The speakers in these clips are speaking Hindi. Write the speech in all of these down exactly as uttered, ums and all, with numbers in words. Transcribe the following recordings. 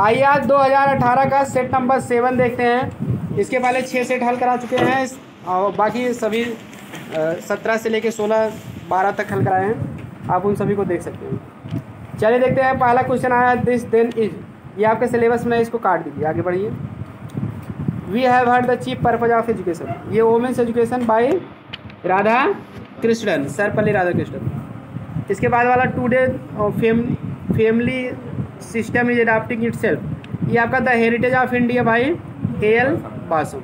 आइए आज दो हज़ार अठारह का सेट नंबर सेवन देखते हैं। इसके पहले छः सेट हल करा चुके हैं और बाकी सभी सत्रह से लेके सोलह बारह तक हल कराए हैं। आप उन सभी को देख सकते हैं। चलिए देखते हैं। पहला क्वेश्चन आया दिस देन इज, ये आपके सिलेबस में है, इसको काट दीजिए, आगे बढ़िए। We have heard the chief purpose of education, ये women's education by Radha Krishnan, Sarvepalli Radhakrishnan. इसके बाद वाला today fame family system is adopting itself, ये आपका the heritage of India by A L Basu.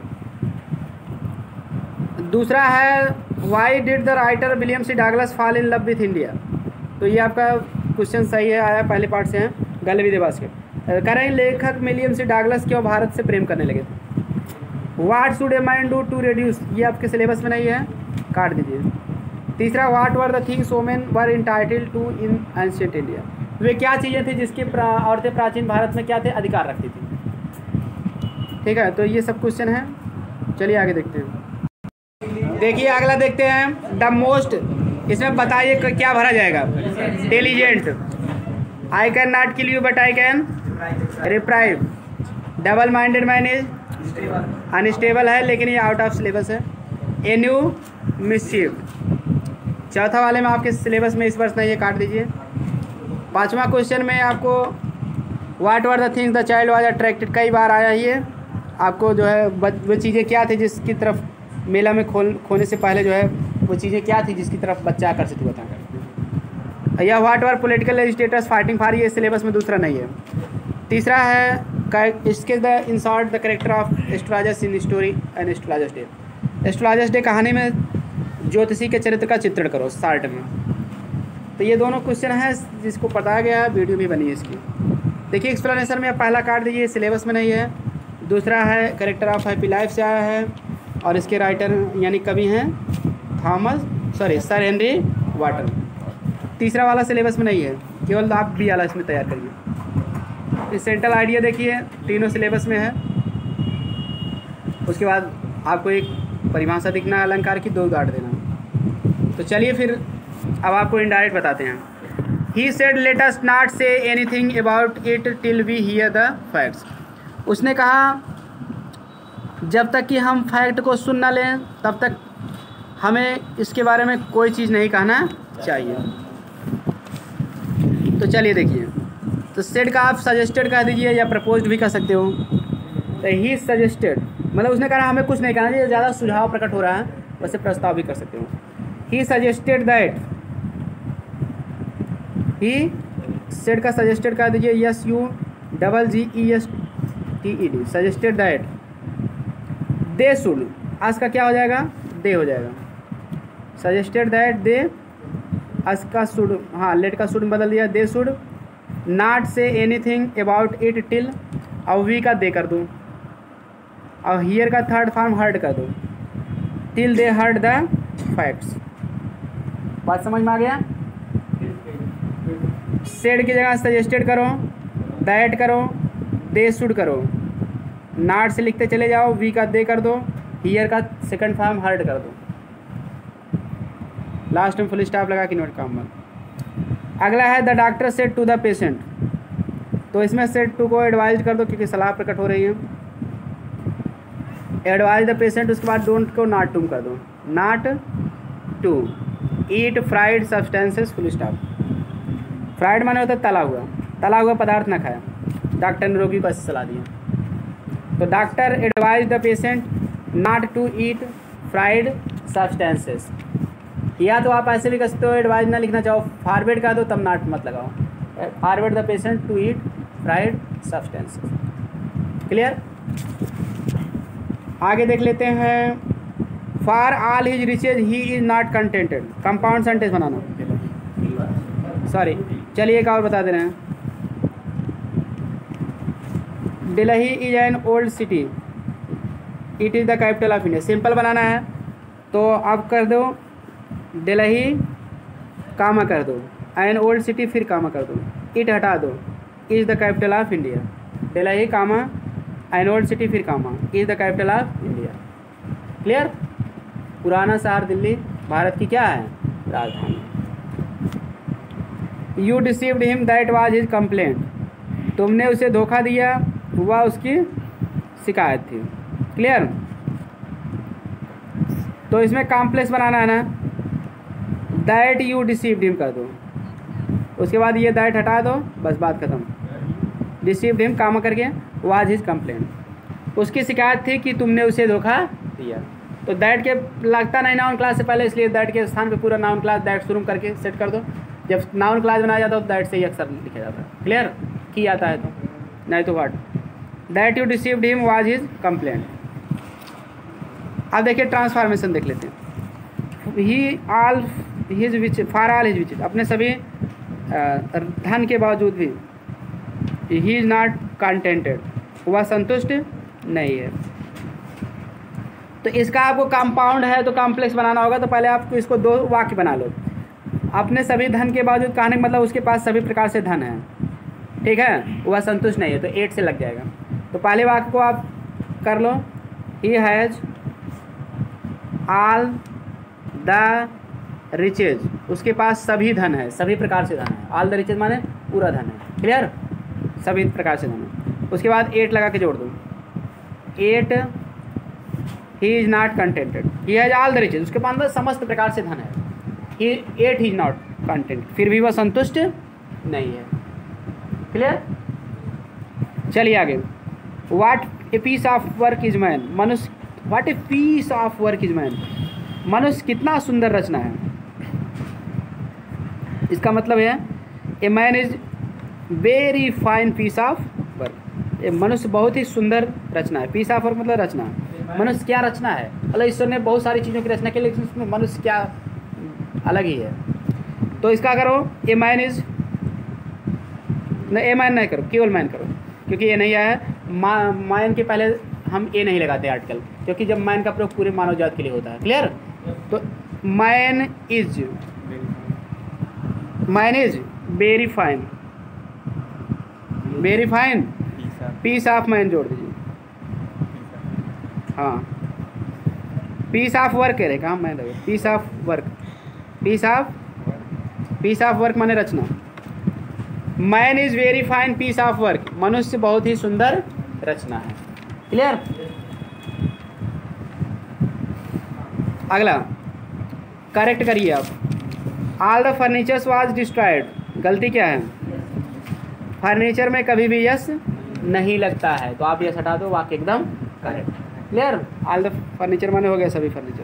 दूसरा है why did the writer William C Douglas fall in love with India, तो ये आपका क्वेश्चन सही है, आया पहले पार्ट से है। गले विदे बास्केट कह रहे हैं लेखक विलियम सी डगलस क्यों भारत से प्रेम करने लगे थे। What should a man do to reduce, ये आपके सिलेबस में नहीं है, काट दीजिए। तीसरा what were the things women were entitled to in ancient India, वे क्या चीज़ें थी जिसकी औरतें प्राचीन भारत में क्या थे, अधिकार रखती थी। ठीक है, तो ये सब क्वेश्चन है। चलिए आगे देखते हैं। देखिए अगला देखते हैं द मोस्ट, इसमें बताइए क्या भरा जाएगा। Intelligent, I can not kill you but I can reprieve. Double minded man is unstable है लेकिन ये आउट ऑफ सिलेबस है। ए न्यू मिसचीफ, चौथा वाले में आपके सिलेबस में इस वर्ष नहीं है, काट दीजिए। पांचवा क्वेश्चन में आपको what were the things the child was attracted, कई बार आया ही है। आपको जो है वो चीज़ें क्या थी जिसकी तरफ मेला में खोल खोने से पहले जो है वो चीज़ें क्या थी जिसकी तरफ बच्चा आकर्षित हुआ था। या what were political status fighting for, ये सिलेबस में दूसरा नहीं है। तीसरा है इसके the in short the character of astrologers in story and astrologer's day, astrologer's day कहानी में ज्योतिषी के चरित्र का चित्रण करो शार्ट में। तो ये दोनों क्वेश्चन हैं जिसको बताया गया है, वीडियो भी बनी है इसकी। देखिए एक्सप्लेनेशन में पहला काट दीजिए, सिलेबस में नहीं है। दूसरा है करेक्टर ऑफ हैप्पी लाइफ से आया है और इसके राइटर यानी कवि हैं Thomas sorry sir Henry Wotton. तीसरा वाला सिलेबस में नहीं है, केवल आप भी वाला इसमें तैयार करिए। इस सेंट्रल आइडिया देखिए तीनों सिलेबस में है। उसके बाद आपको एक परिभाषा दिखना है अलंकार की, दो गार्ड देना। तो चलिए फिर अब आपको इनडायरेक्ट बताते हैं। He said let us not say anything about it till we hear the facts, उसने कहा जब तक कि हम फैक्ट को सुन ना लें तब तक हमें इसके बारे में कोई चीज़ नहीं कहना चाहिए। तो चलिए देखिए, तो सेड का आप सजेस्टेड कह दीजिए या प्रपोज्ड भी कह सकते हो। तो ही सजेस्टेड मतलब उसने कहा हमें कुछ नहीं कहना चाहिए, ज़्यादा सुझाव प्रकट हो रहा है, वैसे प्रस्ताव भी कर सकते हो। He suggested that, he said का सजेस्टेड कर दीजिए S U double G E S T E D, suggested that they should, आज का क्या हो जाएगा, दे हो जाएगा। सजेस्टेड दैट दे, आज का शुड, हाँ लेट का शुड बदल दिया, they should not say anything about it till, और वी का दे कर दूँ और हियर का थर्ड फॉर्म हर्ड कर दो, till they heard the facts. बात समझ में आ गया। सेड की जगह सजेस्टेड करो, दैट करो, दे शुड करो, नॉट से लिखते चले जाओ, वी का दे कर दो, हियर का सेकंड फॉर्म हर्ड कर दो, लास्ट में फुल स्टॉप लगा कि नोट काम मत। अगला है the doctor said to the patient, तो इसमें सेड टू को एडवाइज कर दो क्योंकि सलाह प्रकट हो रही है। एडवाइज द पेशेंट, उसके बाद डोंट को नॉट टू कर दो, not to eat fried substances full stop. Fried माने होता है तला हुआ, तला हुआ पदार्थ ना खाया, डॉक्टर ने रोगी को ऐसे सलाह दिया। तो doctor advise the patient not to eat fried substances, या तो आप ऐसे भी कर सकते हो, एडवाइज ना लिखना चाहो फॉरवर्ड कर दो तब नॉट मत लगाओ, forward the patient to eat fried substances. Clear. आगे देख लेते हैं। For all his riches he is not contented, compound sentence बनाना, सॉरी चलिए एक और बता दे रहे हैं। Delhi is an old city, it is the capital of India, simple बनाना है तो आप कर दो दिल्ली कामा कर दो, एन ओल्ड सिटी फिर कामा कर दो, इट हटा दो, is the capital of India, Delhi comma an old city फिर comma, is the capital of India. Clear. पुराना शहर दिल्ली भारत की क्या है, राजधानी। You deceived him that was his complaint, तुमने उसे धोखा दिया, वह उसकी शिकायत थी। क्लियर? तो इसमें कॉम्प्लेक्स बनाना है ना, दैट यू डिसीव्ड हिम कर दो, उसके बाद ये दैट हटा दो, बस बात खत्म। डिसीव्ड हिम कामा करके वाज हिज कंप्लेंट, उसकी शिकायत थी कि तुमने उसे धोखा दिया। तो दैट के लगता नहीं नाउन क्लास से पहले, इसलिए दैट के स्थान पे पूरा नाउन क्लास दैट शुरू करके सेट कर दो। जब नाउन क्लास बनाया जाता है तो दैट से ही अक्सर लिखा जाता है। क्लियर? की आता है तो, नहीं तो what. That you deceived him was his complaint. अब देखिए ट्रांसफॉर्मेशन देख लेते हैं। He all his which for all his which, अपने सभी धन के बावजूद भी, ही इज नॉट कंटेंटेड, वह संतुष्ट नहीं है। तो इसका आपको कंपाउंड है तो कॉम्प्लेक्स बनाना होगा, तो पहले आपको इसको दो वाक्य बना लो। अपने सभी धन के बावजूद कहने का मतलब उसके पास सभी प्रकार से धन है, ठीक है, वह संतुष्ट नहीं है, तो एट से लग जाएगा। तो पहले वाक्य को आप कर लो, he has all the riches, उसके पास सभी धन है, सभी प्रकार से धन है। ऑल द रिचेज माने पूरा धन है। क्लियर? सभी प्रकार से धन है। उसके बाद एट लगा के जोड़ दो, yet he is not contented, he has all the riches, उसके पास समस्त प्रकार से धन है। He yet he is not content, फिर भी वह संतुष्ट नहीं है। क्लियर? चलिए आगे। What a piece of work is man, मनुष्य, what a piece of work is man, मनुष्य कितना सुंदर रचना है। इसका मतलब है a man is very fine piece of work, ये मनुष्य बहुत ही सुंदर रचना है। पीस ऑफ वर्क मतलब रचना, मनुष्य क्या रचना है। मतलब ईश्वर ने बहुत सारी चीज़ों की रचना की, लेकिन उसमें मनुष्य क्या अलग ही है। तो इसका करो ए मैन इज, नहीं ए मैन नहीं करो, केवल मैन करो, क्योंकि ये नहीं आया है। मैन के पहले हम ए नहीं लगाते आर्टिकल, क्योंकि जब मैन का प्रयोग पूरे मानव जात के लिए होता है। क्लियर? तो man is, man is very fine, very fine piece of man जोड़ दीजिए। हाँ, पीस ऑफ वर्क कह रहे, कहाँ मैन रहे, piece of work, piece of, piece of work माने रचना। Man is very fine piece of work, मनुष्य बहुत ही सुंदर रचना है। क्लियर? अगला करेक्ट करिए आप। All the furnitures was destroyed, गलती क्या है? फर्नीचर में कभी भी यस नहीं लगता है, तो आप यस हटा दो, वाक्य एकदम correct. Clear? All the furniture माने हो गया सभी फर्नीचर।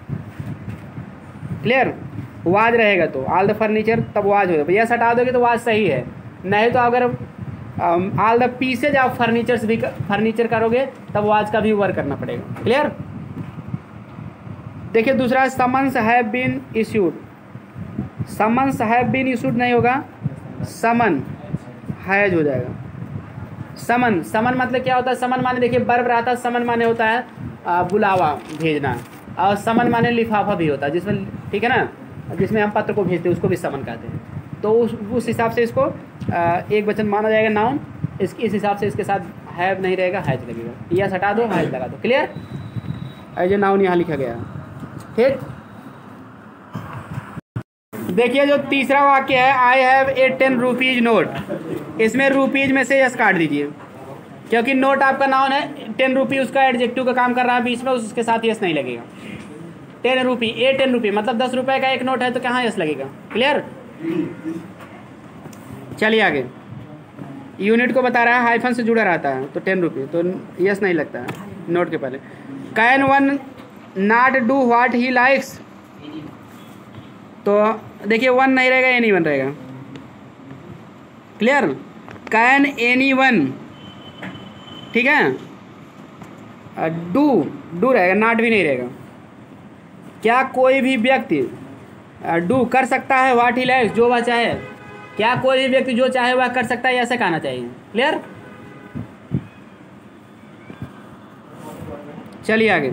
क्लियर? वाज रहेगा तो ऑल द फर्नीचर, तब वाज होगा, यस हटा दोगे तो वाज सही है। नहीं तो अगर all the pieces of furnitures भी फर्नीचर करोगे तब वाज का भी वर्क करना पड़ेगा। क्लियर? देखिए दूसरा, summons have been issued, summons have been issued नहीं होगा, समन हैज हो जाएगा। समन, समन मतलब क्या होता है? समन माने देखिए वर्ब रहता है, समन माने होता है आ, बुलावा भेजना, और समन माने लिफाफा भी होता है, जिसमें, ठीक है ना, जिसमें हम पत्र को भेजते हैं उसको भी समन कहते हैं। तो उस उस हिसाब से इसको आ, एक वचन माना जाएगा नाउन, इस इस हिसाब से इसके साथ हैव नहीं रहेगा, हैज लगेगा। यस हटा दो, हैज लगा दो। क्लियर? एज ए नाउन यहाँ लिखा गया है। ठीक, देखिए जो तीसरा वाक्य है, I have a ten rupees note, इसमें रुपीज में से यस काट दीजिए, क्योंकि नोट आपका नाउन है, टेन रुपी उसका एडजेक्टिव का काम कर रहा है बीच में, उसके साथ यस नहीं लगेगा। टेन रुपी, ए टेन रुपी मतलब दस रुपए का एक नोट है, तो कहाँ यस लगेगा। क्लियर? चलिए आगे, यूनिट को बता रहा है, हाइफन से जुड़ा रहता है, तो टेन रुपी, तो यस नहीं लगता है नोट के पहले। Can one not do what he likes, तो देखिए वन नहीं रहेगा, एनी वन रहेगा। क्लियर? कैन एनी वन, ठीक है, डू, डू रहेगा, नॉट भी नहीं रहेगा। क्या कोई भी व्यक्ति डू कर सकता है व्हाट ही लाइक्स, जो वह चाहे, क्या कोई भी व्यक्ति जो चाहे वह कर सकता है, ऐसा कहना चाहिए। क्लियर? चलिए आगे,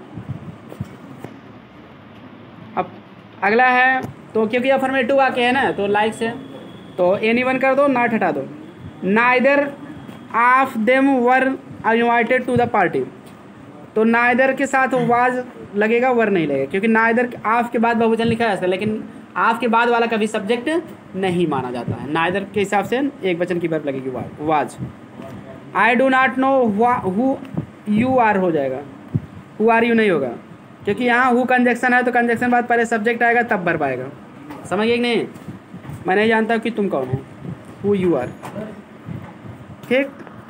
अब अगला है, तो क्योंकि अफर्मेटिव वाक्य है ना, तो लाइक से तो एनी वन कर दो, नॉट हटा दो। Neither of them were invited to the party, तो नाइदर के साथ वाज लगेगा, वर नहीं लगेगा, क्योंकि नाइदर ऑफ के बाद बहुवचन लिखा है ऐसा, लेकिन आपके बाद वाला कभी सब्जेक्ट नहीं माना जाता है। नाइदर के हिसाब से एक वचन की वर्ब लगेगी was. I do not know who you are हो जाएगा, हु आर यू नहीं होगा, क्योंकि यहाँ हु कंजक्शन है तो कंजक्शन बाद पहले सब्जेक्ट आएगा तब वर्ब आएगा। समझ गए कि नहीं? मैं नहीं जानता कि तुम कौन हो, हु यू आर। ठीक,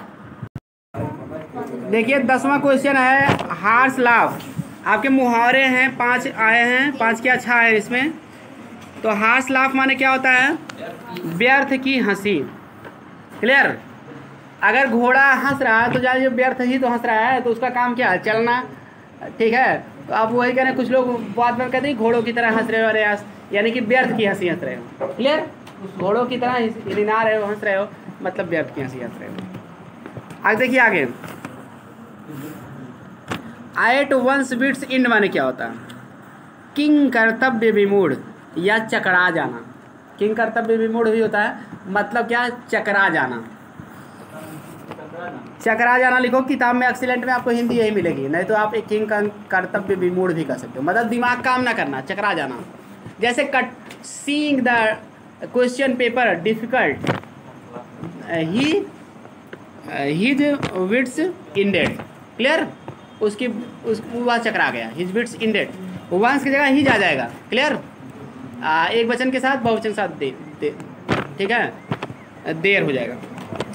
देखिए दसवां क्वेश्चन है हार्श लाफ। आपके मुहावरे हैं, पांच आए हैं, पांच क्या अच्छा है इसमें। तो हार्श लाफ माने क्या होता है? व्यर्थ की हंसी। क्लियर? अगर घोड़ा हंस रहा है तो जान लीजिए व्यर्थ ही तो हंस रहा है, तो उसका काम क्या है? चलना। ठीक है, तो आप वही कह रहे हैं, कुछ लोग बात में कहते हैं घोड़ों की तरह हंस रहे हो, अरे यानी कि व्यर्थ की हंसी हंस रहे हो। क्लियर? घोड़ों की तरह रिना रहे हो, हंस रहे हो, मतलब व्यर्थ की हंसी हंस रहे हो। आगे देखिए आगे, एट वंस बिट्स इंड माने क्या होता है? किंग कर्तव्य विमूढ़ या चकरा जाना। किंग कर्तव्य विमूढ़ भी होता है, मतलब क्या? चकरा जाना। चकरा जाना लिखो किताब में, एक्सीलेंट में आपको हिंदी यही मिलेगी, नहीं तो आप एक किंग कर्तव्य विमूढ़ भी कर सकते हो, मतलब दिमाग काम ना करना, चकरा जाना। जैसे cut seeing the question paper difficult, he his wits ended. Clear? उसकी उस वह चकरा गया, हिज विट्स इंडेड, वंस की जगह हिज आ जाएगा। क्लियर? आ, एक वचन के साथ बहुवचन के साथ दे, दे ठीक है, देर हो जाएगा।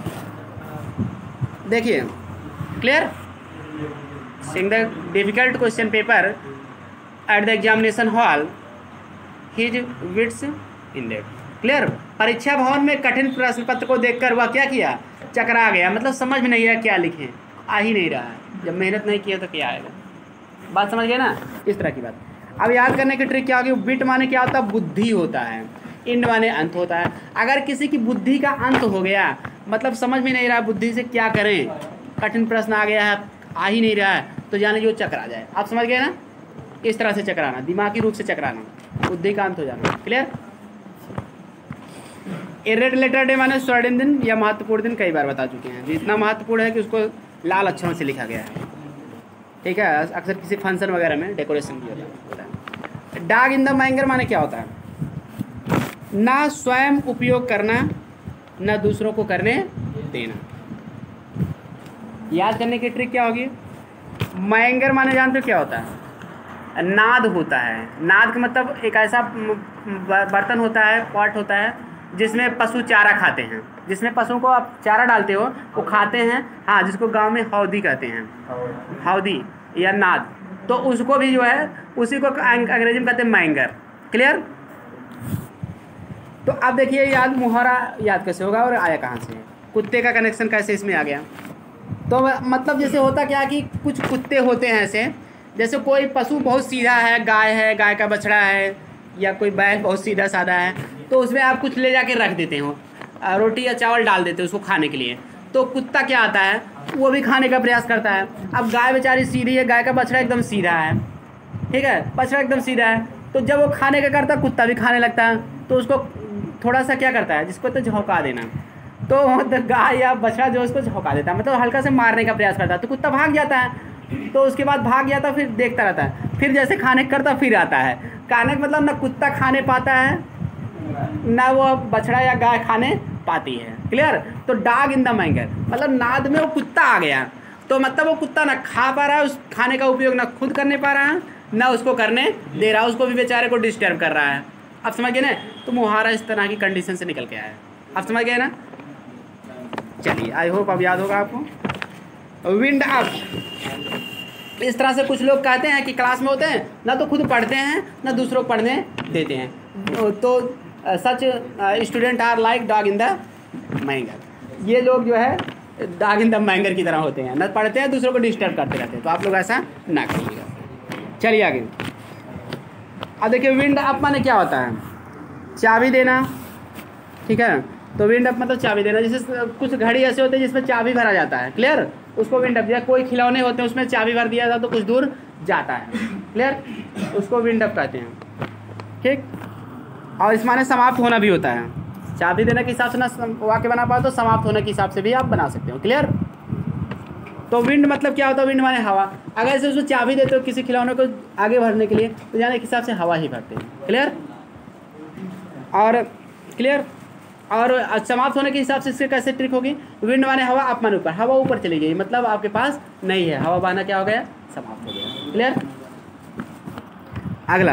देखिए clear? Seeing the difficult question paper at the examination hall, his wits ended. Clear? परीक्षा भवन में कठिन प्रश्न पत्र को देखकर वह क्या किया? चकरा गया, मतलब समझ में नहीं आया क्या लिखें, आ ही नहीं रहा है। जब मेहनत नहीं किया तो क्या आएगा? बात समझ गए ना? इस तरह की बात। अब याद करने की ट्रिक क्या होगी? बिट माने क्या होता है? बुद्धि होता है। इंड माने अंत होता है। अगर किसी की बुद्धि का अंत हो गया, मतलब समझ में नहीं रहा बुद्धि से क्या करें, कठिन प्रश्न आ गया है, आ ही नहीं रहा है, तो जाने जो चकरा जाए। आप समझ गए ना? इस तरह से चकराना, दिमागी रूप से चकराना, बुद्धि का अंत हो जाना। क्लियर? इर्रेगुलर डे माने स्वर्णिम दिन या महत्वपूर्ण दिन, कई बार बता चुके हैं। जितना महत्वपूर्ण है कि उसको लाल अक्षरों से लिखा गया है। ठीक है, अक्सर किसी फंक्शन वगैरह में डेकोरेशन भी होता है। डॉग इन द मैंगर माने क्या होता है? ना स्वयं उपयोग करना, ना दूसरों को करने देना। याद करने की ट्रिक क्या होगी? मैंगर माने जानते हो क्या होता है? नाद होता है। नाद का मतलब एक ऐसा बर्तन होता है, पॉट होता है, जिसमें पशु चारा खाते हैं, जिसमें पशुओं को आप चारा डालते हो वो खाते हैं। हाँ, जिसको गांव में हौदी कहते हैं, हौदी या नाद, तो उसको भी जो है उसी को अंग्रेजी में कहते हैं मैंगर। क्लियर? तो अब देखिए याद, मुहावरा याद कैसे होगा और आया कहाँ से? कुत्ते का कनेक्शन कैसे इसमें आ गया? तो मतलब जैसे होता क्या कि कुछ कुत्ते होते हैं ऐसे, जैसे कोई पशु बहुत सीधा है, गाय है, गाय का बछड़ा है, या कोई बैल बहुत सीधा साधा है, तो उसमें आप कुछ ले जाके रख देते हो, रोटी या चावल डाल देते हो उसको खाने के लिए। तो कुत्ता क्या आता है, वो भी खाने का प्रयास करता है। अब गाय बेचारी सीधी है, गाय का बछड़ा एकदम सीधा है, ठीक है, बछड़ा एकदम सीधा है, तो जब वो खाने का करता है कुत्ता भी खाने लगता है, तो उसको थोड़ा सा क्या करता है, जिसको तो झोंका देना, तो मतलब गाय या बछड़ा जो उसको झोंका देता है, मतलब हल्का से मारने का प्रयास करता है, तो कुत्ता भाग जाता है। तो उसके बाद भाग जाता, फिर देखता रहता है, फिर जैसे खाने करता फिर आता है। खाने का मतलब ना कुत्ता खाने पाता है, ना वो बछड़ा या गाय खाने पाती है। क्लियर? तो डॉग इन द मैंगर मतलब नाद में वो कुत्ता आ गया, तो मतलब वो कुत्ता ना खा पा रहा है, उस खाने का उपयोग ना खुद करने पा रहा है, ना उसको करने दे रहा है, उसको भी बेचारे को डिस्टर्ब कर रहा है। आप समझ गए ना? तो मुहावरा इस तरह की कंडीशन से निकल के आया है। आप समझ गए ना? चलिए, आई होप अब याद होगा आपको। विंड अप, इस तरह से कुछ लोग कहते हैं कि क्लास में होते हैं ना तो खुद पढ़ते हैं ना दूसरों को पढ़ने देते हैं, तो such student are like dog in the manger. ये लोग जो है डॉग इन द मैंगर की तरह होते हैं, ना पढ़ते हैं दूसरों को डिस्टर्ब करते रहते हैं, तो आप लोग ऐसा ना करिएगा। चलिए आगे। अब देखिए विंड अप माने क्या होता है? चाबी देना। ठीक है, तो विंड अप मतलब चाबी देना। जैसे कुछ घड़ी ऐसे होते हैं जिसमें चाबी भरा जाता है, क्लियर, उसको विंड अप दिया। कोई खिलौने होते हैं उसमें चाबी भर दिया था तो कुछ दूर जाता है, क्लियर, उसको विंड अप कहते हैं। ठीक, और इस माने समाप्त होना भी होता है। चाबी देने के हिसाब से ना वाक्य बना पाओ तो समाप्त होने के हिसाब से भी आप बना सकते हो। क्लियर? तो विंड मतलब क्या होता है? विंड माने हवा। अगर से उसको चाबी देते हो किसी खिलौने को आगे भरने के लिए, तो जाने के हिसाब से हवा ही भरते हैं। क्लियर? और क्लियर। और समाप्त होने के हिसाब से इसके कैसे ट्रिक होगी, विंड माने हवा, अप माने ऊपर, हवा ऊपर चली गई मतलब आपके पास नहीं है, हवा बहाना क्या हो गया, समाप्त हो गया। क्लियर। अगला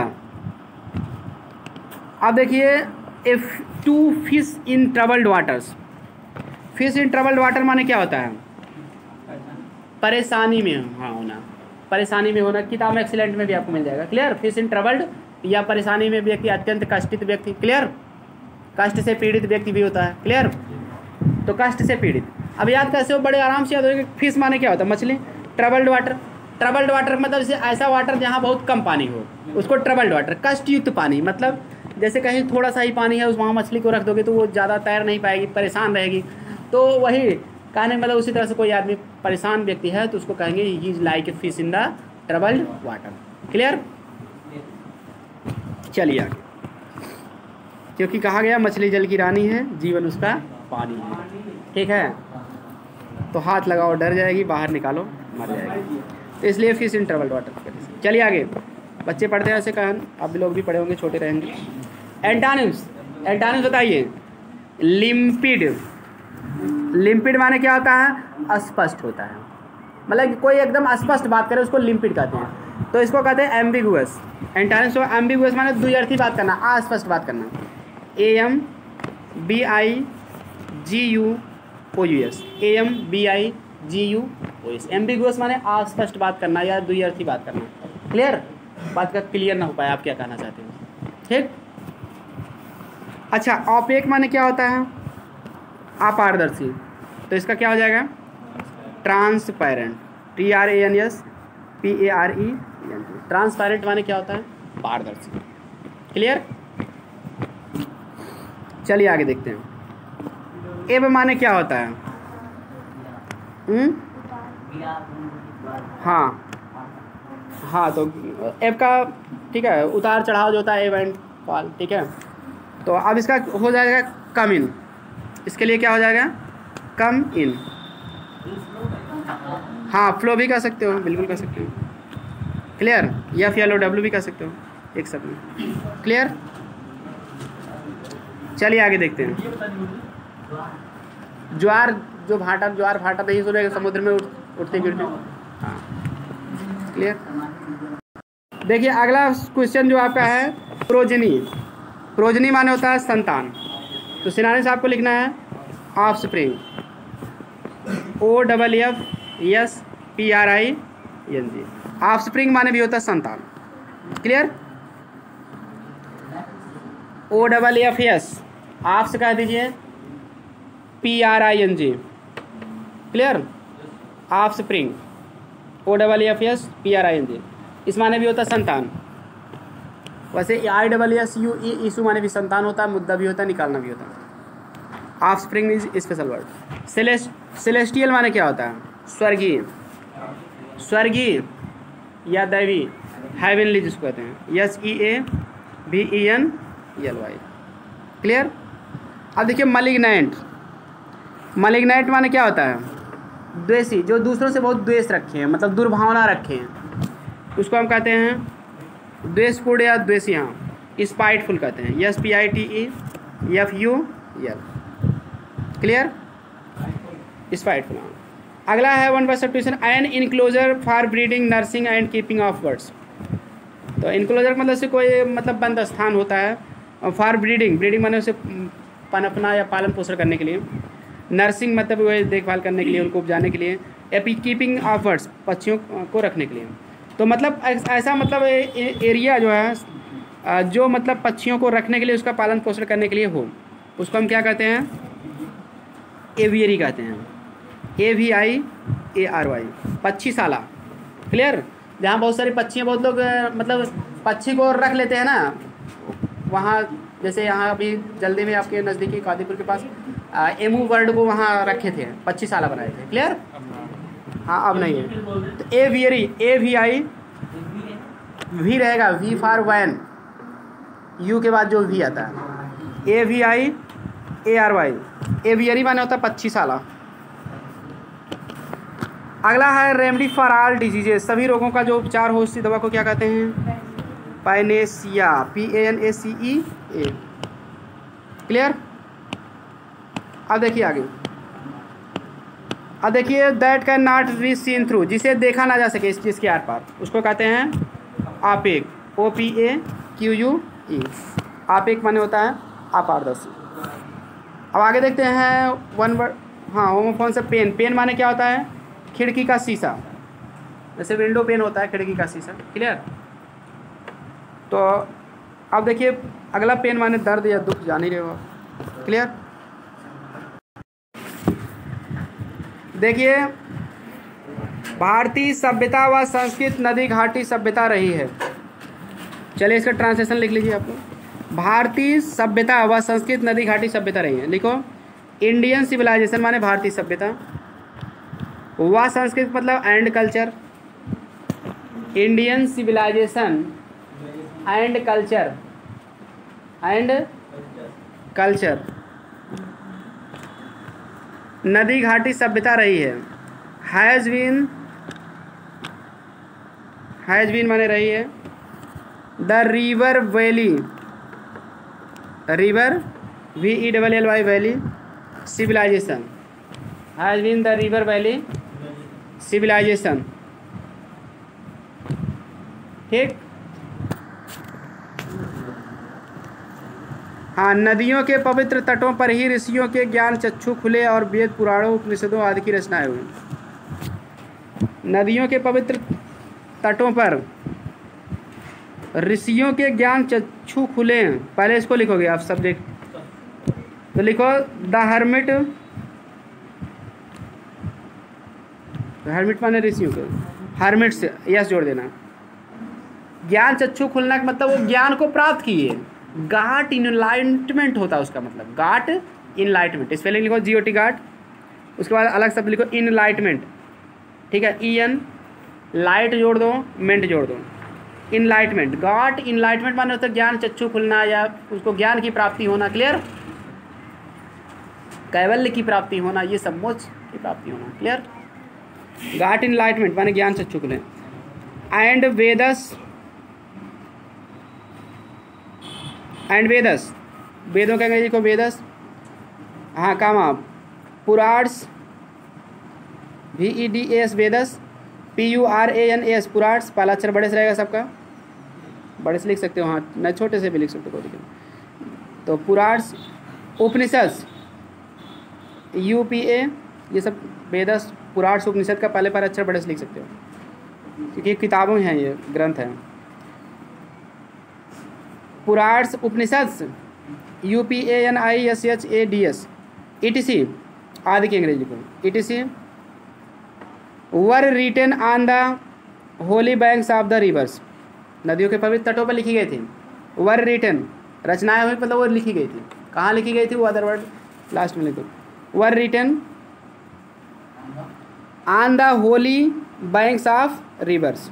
अब देखिए, if to fish in troubled waters, fish in troubled water माने क्या होता है, परेशानी में हाँ होना, परेशानी में होना। किताब में एक्सीलेंट में भी आपको मिल जाएगा। क्लियर। फिश इन ट्रबल्ड या परेशानी में व्यक्ति, अत्यंत कष्टित व्यक्ति। क्लियर। कष्ट से पीड़ित व्यक्ति भी होता है। क्लियर। तो कष्ट से पीड़ित, अब याद कैसे हो, बड़े आराम से याद होगा। फिश माने क्या होता है, मछली। ट्रबल्ड वाटर, ट्रबल्ड वाटर मतलब जैसे ऐसा वाटर जहाँ बहुत कम पानी हो, उसको ट्रबल्ड वाटर। कष्टयुक्त पानी मतलब जैसे कहीं थोड़ा सा ही पानी है, उस वहाँ मछली को रख दोगे तो वो ज़्यादा तैर नहीं पाएगी, परेशान रहेगी। तो वही कहने मतलब उसी तरह से कोई आदमी परेशान व्यक्ति है तो उसको कहेंगे he is like a fish in the troubled water. Clear. चलिए आगे, क्योंकि कहा गया मछली जल की रानी है, जीवन उसका पानी है। ठीक है, तो हाथ लगाओ डर जाएगी, बाहर निकालो मर जाएगी, तो इसलिए फिश इन ट्रबल्ड वाटर। चलिए आगे, बच्चे पढ़ते हैं ऐसे कहन, आप भी लोग भी पढ़े होंगे, छोटे रहेंगे। एंटानिम्स, एंटानिम्स बताइए। लिम्पिड, लिम्पिड माने क्या होता है, अस्पष्ट होता है, मतलब कि कोई एकदम अस्पष्ट बात करे उसको लिम्पिड कहते हैं। तो इसको कहते हैं एम्बिगुअस। एंटानिम्स, एम्बिगुअस माने द्विअर्थी बात करना, अस्पष्ट बात करना। A M B I G U O U S, A M B I G U O S. Ambiguous माने अस्पष्ट बात करना या द्विअर्थी बात करना। क्लियर, बात का क्लियर ना हो पाया आप क्या कहना चाहते हो। ठीक। अच्छा, ऑपेक माने क्या होता है, अपारदर्शी, तो इसका क्या हो जाएगा, transparent. T R A N S P A R E N T. Transparent माने क्या होता है, पारदर्शी। क्लियर। चलिए आगे देखते हैं। एब माने क्या होता है, हम्म हाँ हाँ, तो एब का ठीक है, उतार चढ़ाव जो होता है, एब एंड फॉल। ठीक है, तो अब इसका हो जाएगा कम इन, इसके लिए क्या हो जाएगा, कम इन। हाँ, फ्लो भी कर सकते हो, बिल्कुल कर सकते हो। क्लियर। या फिर एल ओ डब्ल्यू भी कर सकते हो एक सब में। क्लियर। चलिए आगे देखते हैं। ज्वार, जो भाटा, ज्वार भाटा नहीं सुने, समुद्र में उठ, उठते गिरते। हाँ, क्लियर। देखिए अगला क्वेश्चन जो आपका है, प्रोजनी। प्रोजनी माने होता है संतान, तो सिनाने से आपको लिखना है offspring, O double F S P R I N G. Offspring माने भी होता है संतान। Clear. O double F S, आप से कह दीजिए P R I N G. Clear. Offspring, O double F S P R I N G, इस माने भी होता है संतान। वैसे I double S U E issue माने भी संतान होता है, मुद्दा भी होता है, निकालना भी होता है। Offspring is special word. सेलेस्ट, सेलेस्टियल माने क्या होता है, स्वर्गीय, स्वर्गीय या दैवी, हेवनली जिसको कहते हैं, S E A V E N L Y. Clear. अब देखिए मलिग्नेंट, मलिग्नेंट माने क्या होता है, द्वेषी, जो दूसरों से बहुत द्वेष रखे हैं, मतलब दुर्भावना रखे हैं, उसको हम कहते हैं द्वेषपूर्ण या द्वेषी। हाँ, स्पाइटफुल कहते हैं, S P I T E F U L. Clear. Spiteful. अगला है one by substitution, an enclosure for breeding, nursing and keeping of birds. तो इनक्लोजर मतलब से कोई मतलब बंद स्थान होता है, फॉर ब्रीडिंग, ब्रीडिंग माने उसे पनपना या पालन पोषण करने के लिए, नर्सिंग मतलब वही देखभाल करने के लिए, उनको उपजाने के लिए, या कीपिंग ऑफ बर्ड्स, पक्षियों को रखने के लिए। तो मतलब ऐसा मतलब एरिया जो है, जो मतलब पक्षियों को रखने के लिए, उसका पालन पोषण करने के लिए हो, उसको हम क्या कहते हैं, एवियरी कहते हैं, A V I A R Y, पक्षीशाला। क्लियर। जहाँ बहुत सारी पक्षियाँ, बहुत लोग मतलब पक्षी को रख लेते हैं ना, वहाँ जैसे यहाँ अभी जल्दी में आपके नज़दीकी कादीपुर के पास एमू वर्ड को वहाँ रखे थे, पक्षीशाला बनाए थे। क्लियर। हाँ, अब नहीं है। तो aviary, A V I, V रहेगा, वी फॉर वैन, यू के बाद जो वी आता है, A V I A R Y, aviary माने होता है पक्षीशाला। अगला है रेमडी फॉर ऑल डिजीजेस, सभी रोगों का जो उपचार हो उसी दवा को क्या कहते हैं, panacea, P A N A C E A. Clear. अब देखिए आगे, अब देखिए that can not be seen through, जिसे देखा ना जा सके इस चीज़ के आर पार, उसको कहते हैं opaque, O P A Q U E. Opaque माने होता है अपारदर्शी। अब आगे देखते हैं वन वर्ड, हाँ होमोफोन से पेन। पेन माने क्या होता है? खिड़की का शीशा, जैसे विंडो पेन होता है खिड़की का शीशा। क्लियर। तो अब देखिए अगला पेन माने दर्द या दुख, जान ही रहे हो आप। क्लियर। देखिए भारतीय सभ्यता व संस्कृत नदी घाटी सभ्यता रही है। चलिए इसका ट्रांसलेशन लिख लीजिए आप लोग। भारतीय सभ्यता व संस्कृत नदी घाटी सभ्यता रही है। लिखो इंडियन सिविलाइजेशन माने भारतीय सभ्यता, व संस्कृत मतलब and culture. Indian civilisation and culture, and culture नदी घाटी सभ्यता रही है। हैज़ बीन, हैज़ बीन माने रही है। The river valley, river V E double L Y valley civilisation, has been the river valley civilisation. ठीक। हाँ, नदियों के पवित्र तटों पर ही ऋषियों के ज्ञान चक्षु खुले और वेद पुराणों उपनिषदों आदि की रचनाएं हुई। नदियों के पवित्र तटों पर ऋषियों के ज्ञान चक्षु खुले हैं। पहले इसको लिखोगे आप सब्जेक्ट, तो लिखो द हर्मिट, हर्मिट माने ऋषियों के, हर्मिट से यस जोड़ देना। ज्ञान चक्षु खुलना का मतलब वो ज्ञान को प्राप्त किए। गाट इनलाइटमेंट होता है उसका मतलब, गाट इनलाइटमेंट। स्पेलिंग लिखो जी ओ टी गाट, उसके बाद अलग शब्द लिखो इनलाइटमेंट। ठीक है, ई एन लाइट जोड़ दो, मेंट जोड़ दो, इनलाइटमेंट। गाट इनलाइटमेंट माने होता है ज्ञान चक्षु खुलना या उसको ज्ञान की प्राप्ति होना। क्लियर। कैवल्य की प्राप्ति होना, ये सब मोक्ष की प्राप्ति होना। क्लियर। गाट इनलाइटमेंट माने ज्ञान चक्षु खुले। एंड वेदस, एंड वेदस, वेदों का अंग्रेजी को वेदस, हाँ comma Puranas, V E D S Vedas, P U R A N S Puranas. पहला अक्षर बड़े से रहेगा सबका, बड़े से लिख सकते हो, हाँ न छोटे से भी लिख सकते हो, कोई दिक्कत नहीं। तो पुराण्स, उपनिषद यू पी ए, ये सब वेदस पुराण्स उपनिषद का पहले पर अक्षर बड़े से लिख सकते हो क्योंकि किताबों हैं, ये ग्रंथ हैं। Puranas Upanishad U P A N I S H A D S E T C आदि की अंग्रेजी को E T C were written on the holy banks of the rivers. नदियों के पवित्र तटों पर लिखी गई थी। वर रिटेन रचनाएं हुई मतलब वो लिखी गई थी। कहाँ लिखी गई थी वो अदर वर्ड लास्ट में लिखो। Were written on the holy banks of rivers.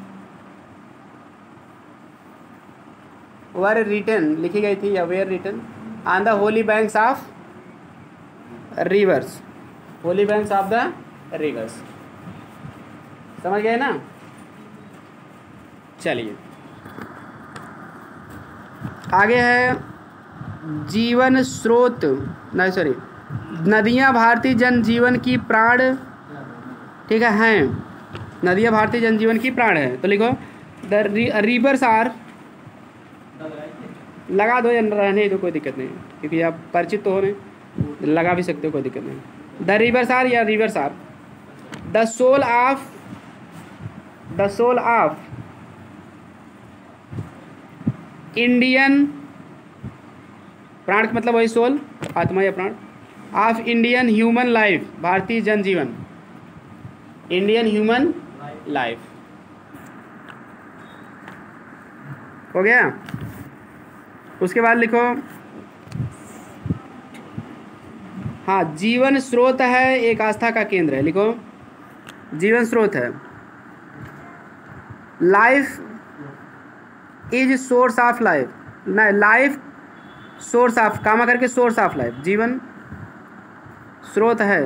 Were written लिखी गई थी या where written on the holy banks of rivers, holy banks of the rivers. समझ गए ना। चलिए आगे है जीवन स्रोत, नहीं सॉरी, नदियाँ भारतीय जनजीवन की प्राण, ठीक है हैं, नदियाँ भारतीय जनजीवन की प्राण है। तो लिखो द रिवर्स आर, लगा दो या रहने दो कोई दिक्कत नहीं क्योंकि आप परिचित तो हो नहीं, लगा भी सकते हो कोई दिक्कत नहीं। द रिवर्स आर या rivers are the soul of, the soul of Indian, प्राण का मतलब वही सोल, आत्मा या प्राण, ऑफ इंडियन ह्यूमन लाइफ, भारतीय जनजीवन, इंडियन ह्यूमन लाइफ। हो गया। उसके बाद लिखो हाँ जीवन स्रोत है, एक आस्था का केंद्र है। लिखो जीवन स्रोत है। Life is source of life, नहीं लाइफ सोर्स ऑफ, कामा करके सोर्स ऑफ लाइफ, जीवन स्रोत है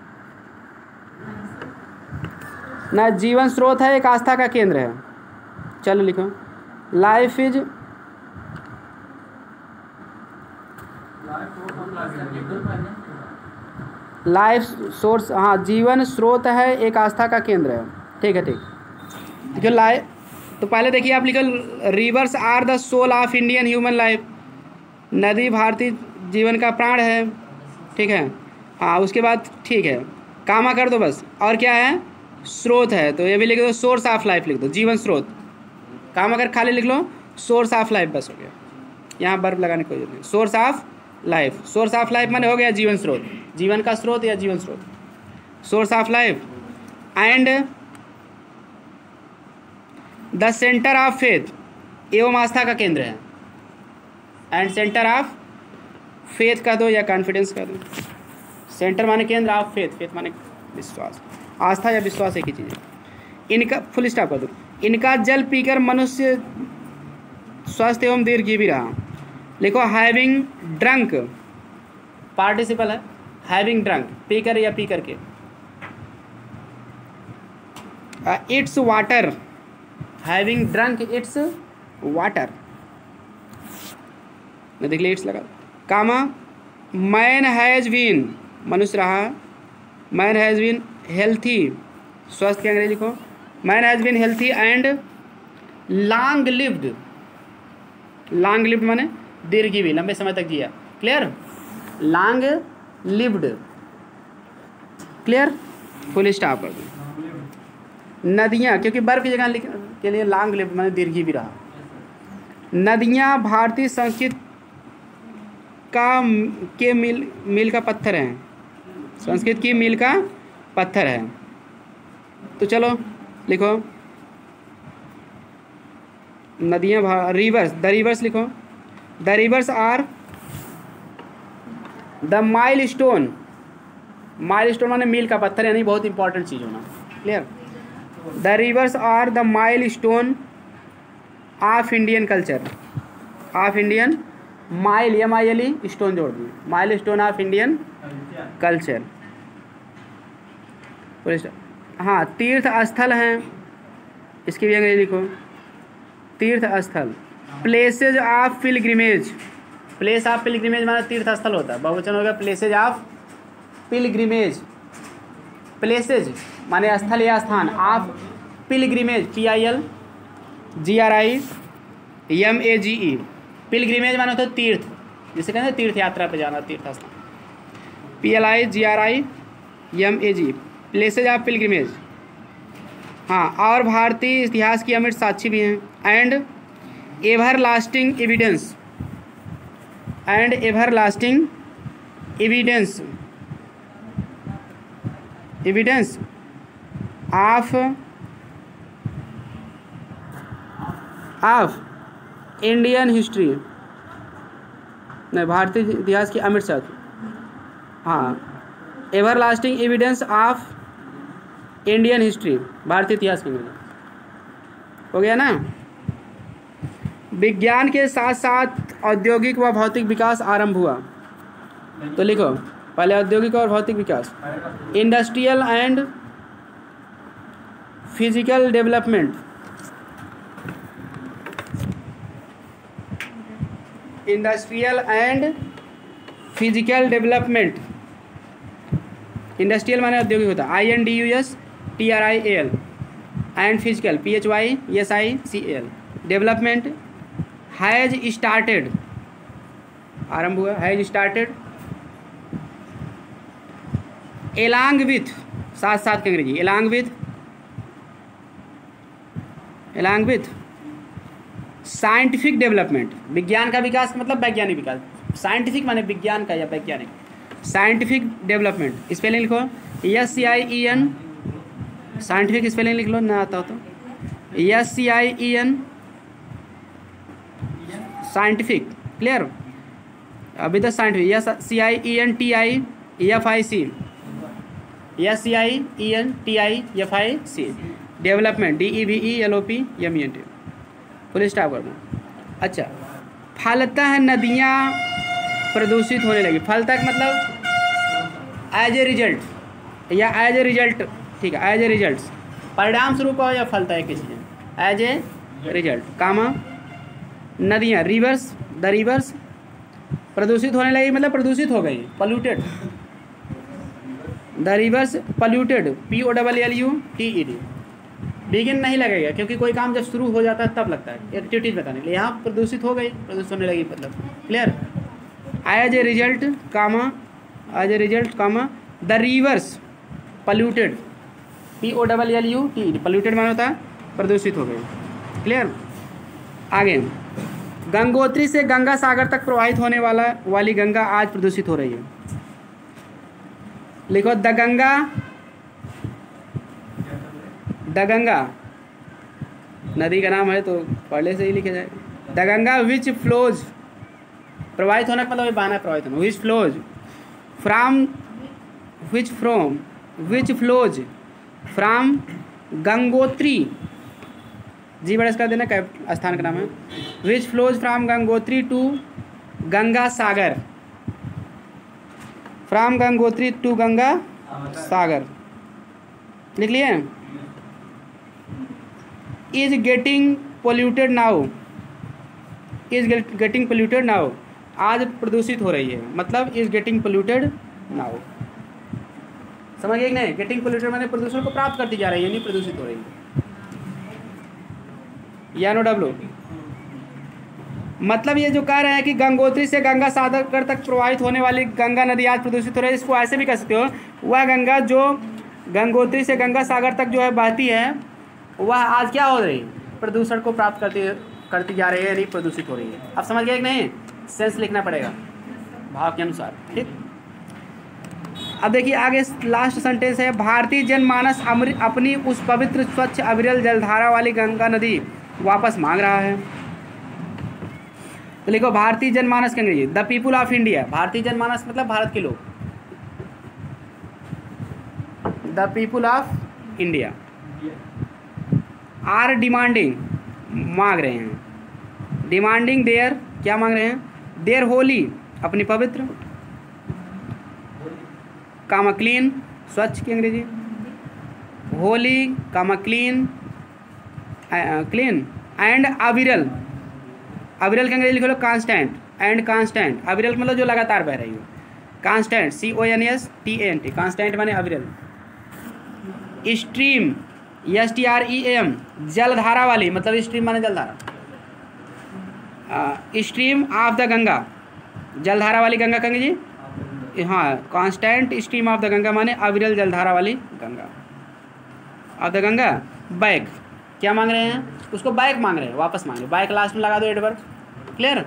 ना, जीवन स्रोत है, एक आस्था का केंद्र है। चलो लिखो लाइफ इज लाइफ सोर्स, हाँ जीवन स्रोत है, एक आस्था का केंद्र है। ठीक है, ठीक। देखिए लाइफ, तो पहले देखिए आप लिखो, rivers are the soul of Indian human life. नदी भारतीय जीवन का प्राण है। ठीक है, हाँ उसके बाद ठीक है, कामा कर दो बस। और क्या है, स्रोत है, तो ये भी लिख दो, सोर्स ऑफ लाइफ लिख दो, जीवन स्रोत। काम अगर खाली लिख लो, सोर्स ऑफ लाइफ बस हो गया, यहाँ बर्ब लगाने की कोई जरूरत नहीं। Source of life, source of life माने हो गया जीवन स्रोत, जीवन का स्रोत या जीवन स्रोत, source of life. And the centre of faith, एवं आस्था का केंद्र है। एंड सेंटर ऑफ फेथ का दो या कॉन्फिडेंस का दो। सेंटर माने केंद्र, ऑफ फेथ, फेथ माने विश्वास, आस्था या विश्वास एक ही चीज़ है। इनका फुल स्टॉप कर दो। इनका जल पीकर मनुष्य स्वस्थ एवं दीर्घजीवी रहा। लिखो हैविंग ड्रंक, पार्टिसिपल है, हैविंग ड्रंक, पीकर या पी करके। Its water, having drunk its water, मैं देख लिया इट्स लगा। कामा मैन हैज़ बीन, मनुष्य रहा, मैन हैज़ बीन हेल्थी, स्वस्थ के अंग्रेजी लिखो, man has been healthy and long lived, long lived माने दीर्घजीवी, लंबे समय तक जिया। Clear, long lived, clear, full stop कर दो। नदियाँ, क्योंकि बर्फ की जगह लिख के लिए लॉन्ग लिव्ड माने दीर्घजीवी रहा। नदियाँ भारतीय संस्कृत का के मील मील का पत्थर हैं, संस्कृत की मील का पत्थर है। तो चलो लिखो, नदियाँ, रिवर्स, द रिवर्स लिखो, the rivers are the milestone, milestone माने मील का पत्थर, यानी बहुत इंपॉर्टेंट चीज़ होना। Clear, the rivers are the milestone of Indian culture, of Indian, mile M I L E stone जोड़ दी, milestone of Indian culture. हाँ, तीर्थ स्थल हैं, इसकी भी अंग्रेजी लिखो, तीर्थ स्थल, places of pilgrimage, place of pilgrimage माना तीर्थ स्थल होता है, बहुवचन हो गया प्लेसेज ऑफ पिलग्रिमेज। प्लेसेज माने स्थल या स्थान, of pilgrimage, P I L G R I M A G E, pilgrimage माने होता है तीर्थ, जिसे कहते हैं तीर्थ यात्रा पे जाना, तीर्थ स्थान, P L I G R I M A G, places of pilgrimage. हाँ, और भारतीय इतिहास की अमिट साक्षी भी हैं। And everlasting evidence, and everlasting evidence, evidence of of Indian history, नहीं भारतीय इतिहास की अमिट साक्षी, हाँ, everlasting evidence of Indian history, भारतीय इतिहास की हो गया ना। विज्ञान के साथ साथ औद्योगिक व भौतिक विकास आरंभ हुआ, तो लिखो पहले औद्योगिक और भौतिक विकास, industrial and physical development, industrial and physical development, industrial माने औद्योगिक होता है, I N D U S T R I A L, and physical P H Y S I C L, development has started, आरंभ हुआ, हैज स्टार्टेड, एलांग विथ, साथ साथ के अंग्रेजी, along with, along with scientific development, विज्ञान का विकास मतलब वैज्ञानिक विकास, साइंटिफिक माने विज्ञान का या वैज्ञानिक, साइंटिफिक डेवलपमेंट, स्पेलिंग लिखो S C I E N, scientific spelling लिख लो, ना आता हो तो S C I E N, scientific, clear, अभी तो scientific, S C I E N T I F I C, S C I E N T I F I C, development D E V E L O P M E N T, full stop कर दो। अच्छा, फलतः नदियाँ प्रदूषित होने लगी, फलतः मतलब एज ए रिजल्ट या एज ए रिजल्ट, ठीक है, एज ए रिजल्ट, परिणाम स्वरूप हो या फलता है किसी ने, एज ए रिजल्ट, कामा नदियाँ, रिवर्स, द रिवर्स प्रदूषित होने लगी मतलब प्रदूषित हो गई, polluted. The rivers polluted, P O double L U T E D. Begin नहीं लगेगा क्योंकि कोई काम जब शुरू हो जाता है तब लगता है एक्टिविटीज बताने के लिए। यहाँ प्रदूषित हो गई, प्रदूषित होने लगी मतलब। Clear. As a result comma, as a result comma the rivers polluted, P O double L U T E D. Polluted माना होता है प्रदूषित हो गई। क्लियर। आगे, गंगोत्री से गंगा सागर तक प्रवाहित होने वाला वाली गंगा आज प्रदूषित हो रही है। लिखो द गंगा, द गंगा नदी का नाम है तो पहले से ही लिखा जाए। द गंगा विच फ्लोज, प्रवाहित होने का मतलब बहाना है प्रवाहित होना। Which flows from, which from, which flows from Gangotri, जी बड़ा इसका देना क्या स्थान का नाम है। Which flows from Gangotri to Ganga Sagar, from Gangotri to Ganga Sagar, लिख लिए। Is getting polluted now, is getting polluted now, आज प्रदूषित हो रही है मतलब इज गेटिंग पोल्यूटेड नाउ। समझ गए कि नहीं। गेटिंग पोल्यूटेड माने प्रदूषण को प्राप्त करती जा रही है, नहीं प्रदूषित हो रही है। या नो डब्लू मतलब ये जो कह रहे हैं कि गंगोत्री से गंगा सागर तक प्रवाहित होने वाली गंगा नदी आज प्रदूषित हो रही है, इसको ऐसे भी कह सकते हो, वह गंगा जो गंगोत्री से गंगा सागर तक जो है बहती है वह आज क्या हो रही है, प्रदूषण को प्राप्त करती करती जा रही है, नहीं प्रदूषित हो रही है। अब समझ गए कि नहीं। सेंस लिखना पड़ेगा भाव के अनुसार। ठीक। अब देखिए आगे लास्ट सेंटेंस है, भारतीय जनमानस अपनी उस पवित्र स्वच्छ अविरल जलधारा वाली गंगा नदी वापस मांग रहा है। तो लिखो भारतीय जनमानस के अंग्रेजी, द पीपुल ऑफ इंडिया। भारतीय जनमानस मतलब भारत के लोग, the people of India are demanding, मांग रहे हैं, डिमांडिंग देयर, क्या मांग रहे हैं, देयर होली, अपनी पवित्र, कामा क्लीन, स्वच्छ की अंग्रेजी, holy comma clean, clean and अविरल, अविरल के अंग्रेजी लिख लो कांस्टेंट, एंड कांस्टेंट, अविरल मतलब जो लगातार बह रही हो, constant C O N S T A N T, constant माने अविरल। Stream S T R E M, जलधारा वाली मतलब स्ट्रीम माने जलधारा, स्ट्रीम ऑफ द गंगा, जलधारा वाली गंगा कहेंगे जी। हाँ, constant stream of the Ganga माने अविरल जलधारा वाली Ganga, of the Ganga. Back क्या मांग रहे हैं, उसको बैक मांग रहे हैं, वापस मांग रहे हैं, बैक लास्ट में लगा दो adverb. Clear.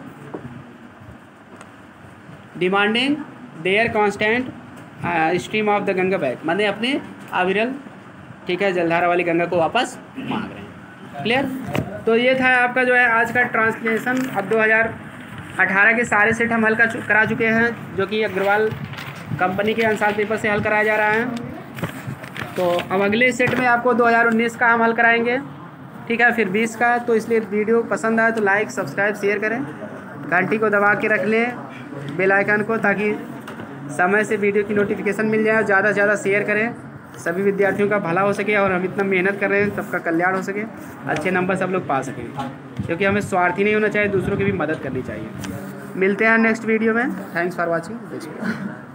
Demanding their constant stream of the Ganga back माने अपने अविरल, ठीक है, जलधारा वाली गंगा को वापस मांग रहे हैं। क्लियर। तो ये था आपका जो है आज का ट्रांसलेशन। अब दो हज़ार अठारह के सारे सेट हम हल कर करा चुके हैं, जो कि अग्रवाल कंपनी के आंसर पेपर से हल कराया जा रहा है। तो अब अगले सेट में आपको दो हज़ार उन्नीस का हम हल कराएंगे, ठीक है, फिर बीस का। तो इसलिए वीडियो पसंद आए तो लाइक सब्सक्राइब शेयर करें, घंटी को दबा के रख लें बेल आइकन को, ताकि समय से वीडियो की नोटिफिकेशन मिल जाए। और ज़्यादा से ज़्यादा शेयर करें, सभी विद्यार्थियों का भला हो सके और हम इतना मेहनत कर रहे हैं सबका कल्याण हो सके, अच्छे नंबर सब लोग पा सकें, क्योंकि हमें स्वार्थी नहीं होना चाहिए, दूसरों की भी मदद करनी चाहिए। मिलते हैं नेक्स्ट वीडियो में। Thanks for watching.